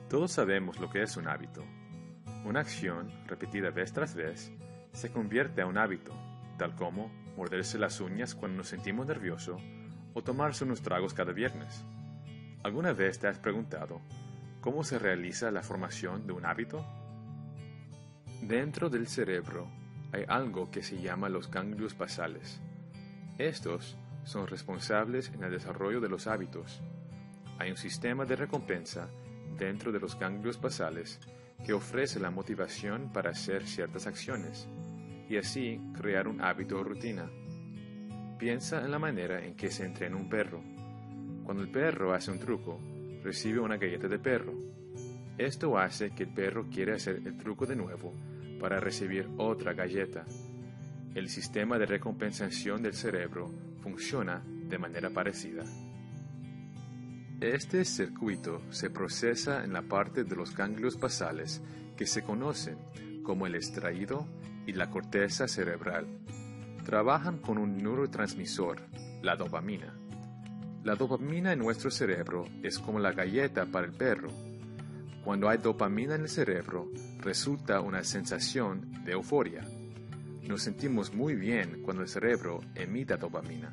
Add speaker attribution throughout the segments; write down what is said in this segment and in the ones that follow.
Speaker 1: Todos sabemos lo que es un hábito. Una acción, repetida vez tras vez, se convierte a un hábito, tal como morderse las uñas cuando nos sentimos nerviosos o tomarse unos tragos cada viernes. ¿Alguna vez te has preguntado cómo se realiza la formación de un hábito? Dentro del cerebro hay algo que se llama los ganglios basales. Estos son responsables en el desarrollo de los hábitos. Hay un sistema de recompensa dentro de los ganglios basales que ofrece la motivación para hacer ciertas acciones y así crear un hábito o rutina. Piensa en la manera en que se entrena un perro. Cuando el perro hace un truco, recibe una galleta de perro. Esto hace que el perro quiera hacer el truco de nuevo para recibir otra galleta. El sistema de recompensación del cerebro funciona de manera parecida. Este circuito se procesa en la parte de los ganglios basales que se conocen como el estriado y la corteza cerebral. Trabajan con un neurotransmisor, la dopamina. La dopamina en nuestro cerebro es como la galleta para el perro. Cuando hay dopamina en el cerebro, resulta una sensación de euforia. Nos sentimos muy bien cuando el cerebro emite dopamina.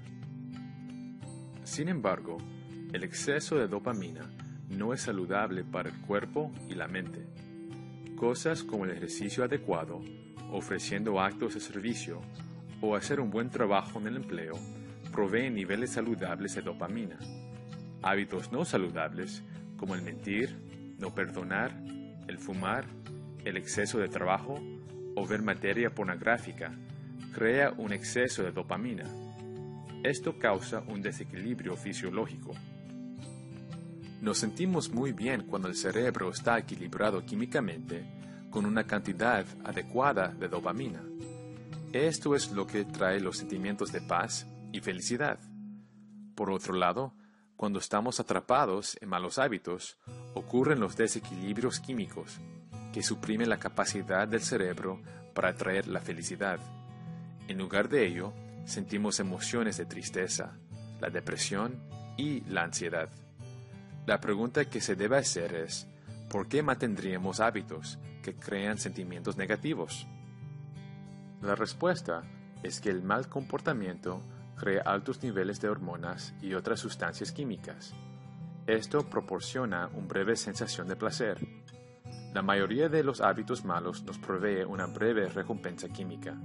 Speaker 1: Sin embargo, el exceso de dopamina no es saludable para el cuerpo y la mente. Cosas como el ejercicio adecuado, ofreciendo actos de servicio o hacer un buen trabajo en el empleo proveen niveles saludables de dopamina. Hábitos no saludables como el mentir, no perdonar, el fumar, el exceso de trabajo o ver materia pornográfica crea un exceso de dopamina. Esto causa un desequilibrio fisiológico. Nos sentimos muy bien cuando el cerebro está equilibrado químicamente con una cantidad adecuada de dopamina. Esto es lo que trae los sentimientos de paz y felicidad. Por otro lado, cuando estamos atrapados en malos hábitos, ocurren los desequilibrios químicos que suprimen la capacidad del cerebro para atraer la felicidad. En lugar de ello, sentimos emociones de tristeza, la depresión y la ansiedad. La pregunta que se debe hacer es, ¿por qué mantendríamos hábitos que crean sentimientos negativos? La respuesta es que el mal comportamiento crea altos niveles de hormonas y otras sustancias químicas. Esto proporciona una breve sensación de placer. La mayoría de los hábitos malos nos provee una breve recompensa química.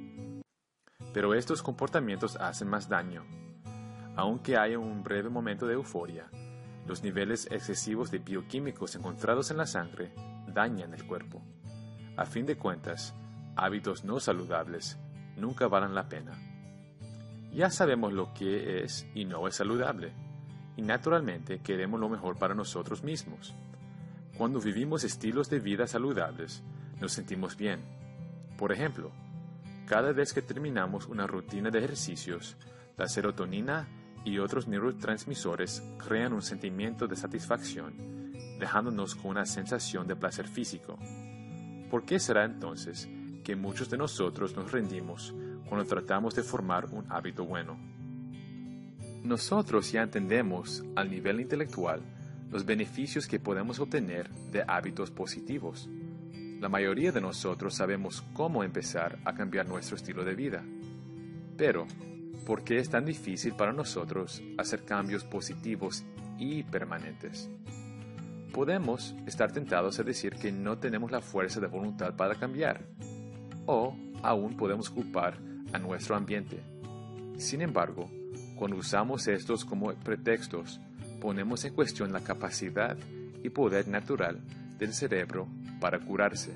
Speaker 1: Pero estos comportamientos hacen más daño. Aunque haya un breve momento de euforia, los niveles excesivos de bioquímicos encontrados en la sangre dañan el cuerpo. A fin de cuentas, hábitos no saludables nunca valen la pena. Ya sabemos lo que es y no es saludable, y naturalmente queremos lo mejor para nosotros mismos. Cuando vivimos estilos de vida saludables, nos sentimos bien. Por ejemplo, cada vez que terminamos una rutina de ejercicios, la serotonina y otros neurotransmisores crean un sentimiento de satisfacción, dejándonos con una sensación de placer físico. ¿Por qué será entonces que muchos de nosotros nos rendimos cuando tratamos de formar un hábito bueno? Nosotros ya entendemos, al nivel intelectual, los beneficios que podemos obtener de hábitos positivos. La mayoría de nosotros sabemos cómo empezar a cambiar nuestro estilo de vida. Pero, ¿por qué es tan difícil para nosotros hacer cambios positivos y permanentes? Podemos estar tentados a decir que no tenemos la fuerza de voluntad para cambiar, o aún podemos culpar a nuestro ambiente. Sin embargo, cuando usamos estos como pretextos, ponemos en cuestión la capacidad y poder natural del cerebro para curarse.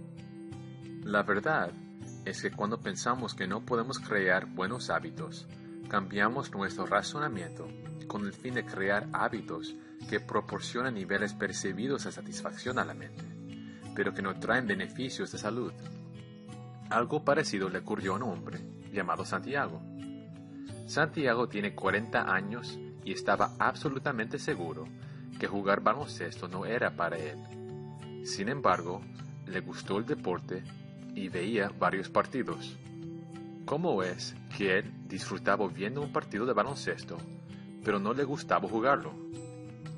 Speaker 1: La verdad es que cuando pensamos que no podemos crear buenos hábitos, cambiamos nuestro razonamiento con el fin de crear hábitos que proporcionan niveles percibidos de satisfacción a la mente, pero que no traen beneficios de salud. Algo parecido le ocurrió a un hombre llamado Santiago. Santiago tiene 40 años y estaba absolutamente seguro que jugar baloncesto no era para él. Sin embargo, le gustó el deporte y veía varios partidos. ¿Cómo es que él disfrutaba viendo un partido de baloncesto, pero no le gustaba jugarlo?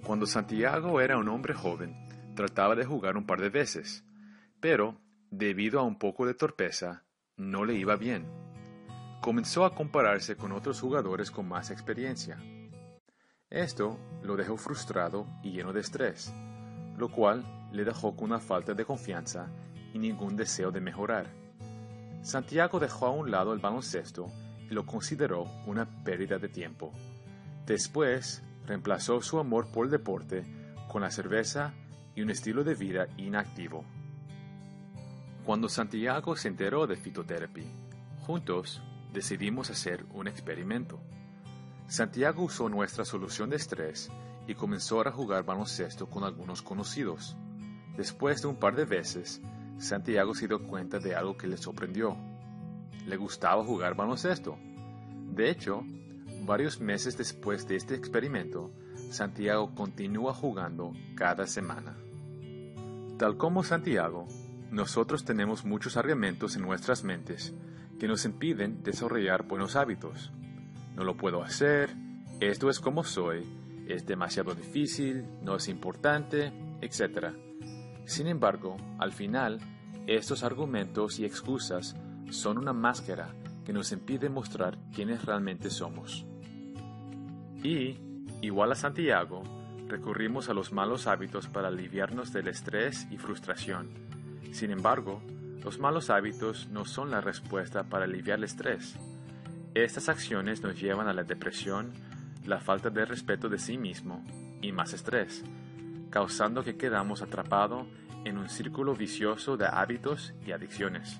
Speaker 1: Cuando Santiago era un hombre joven, trataba de jugar un par de veces, pero, debido a un poco de torpeza, no le iba bien. Comenzó a compararse con otros jugadores con más experiencia. Esto lo dejó frustrado y lleno de estrés, lo cual le dejó con una falta de confianza y ningún deseo de mejorar. Santiago dejó a un lado el baloncesto y lo consideró una pérdida de tiempo. Después, reemplazó su amor por el deporte con la cerveza y un estilo de vida inactivo. Cuando Santiago se enteró de Phytotherapy, juntos decidimos hacer un experimento. Santiago usó nuestra solución de estrés y comenzó a jugar baloncesto con algunos conocidos. Después de un par de veces, Santiago se dio cuenta de algo que le sorprendió. Le gustaba jugar baloncesto. De hecho, varios meses después de este experimento, Santiago continúa jugando cada semana. Tal como Santiago, nosotros tenemos muchos argumentos en nuestras mentes que nos impiden desarrollar buenos hábitos. No lo puedo hacer, esto es como soy, es demasiado difícil, no es importante, etc. Sin embargo, al final, estos argumentos y excusas son una máscara que nos impide mostrar quiénes realmente somos. Y, igual a Santiago, recurrimos a los malos hábitos para aliviarnos del estrés y frustración. Sin embargo, los malos hábitos no son la respuesta para aliviar el estrés. Estas acciones nos llevan a la depresión, la falta de respeto de sí mismo y más estrés, causando que quedamos atrapados en un círculo vicioso de hábitos y adicciones.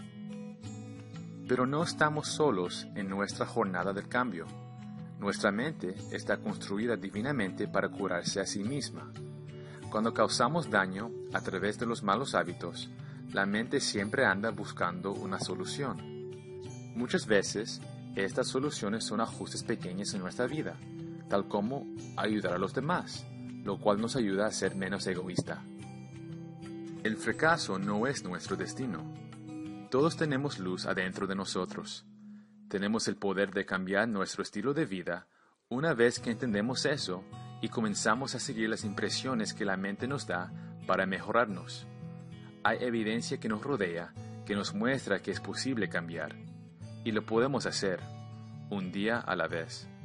Speaker 1: Pero no estamos solos en nuestra jornada del cambio. Nuestra mente está construida divinamente para curarse a sí misma. Cuando causamos daño a través de los malos hábitos, la mente siempre anda buscando una solución. Muchas veces, estas soluciones son ajustes pequeños en nuestra vida, tal como ayudar a los demás, lo cual nos ayuda a ser menos egoísta. El fracaso no es nuestro destino. Todos tenemos luz adentro de nosotros. Tenemos el poder de cambiar nuestro estilo de vida una vez que entendemos eso y comenzamos a seguir las impresiones que la mente nos da para mejorarnos. Hay evidencia que nos rodea que nos muestra que es posible cambiar, y lo podemos hacer, un día a la vez.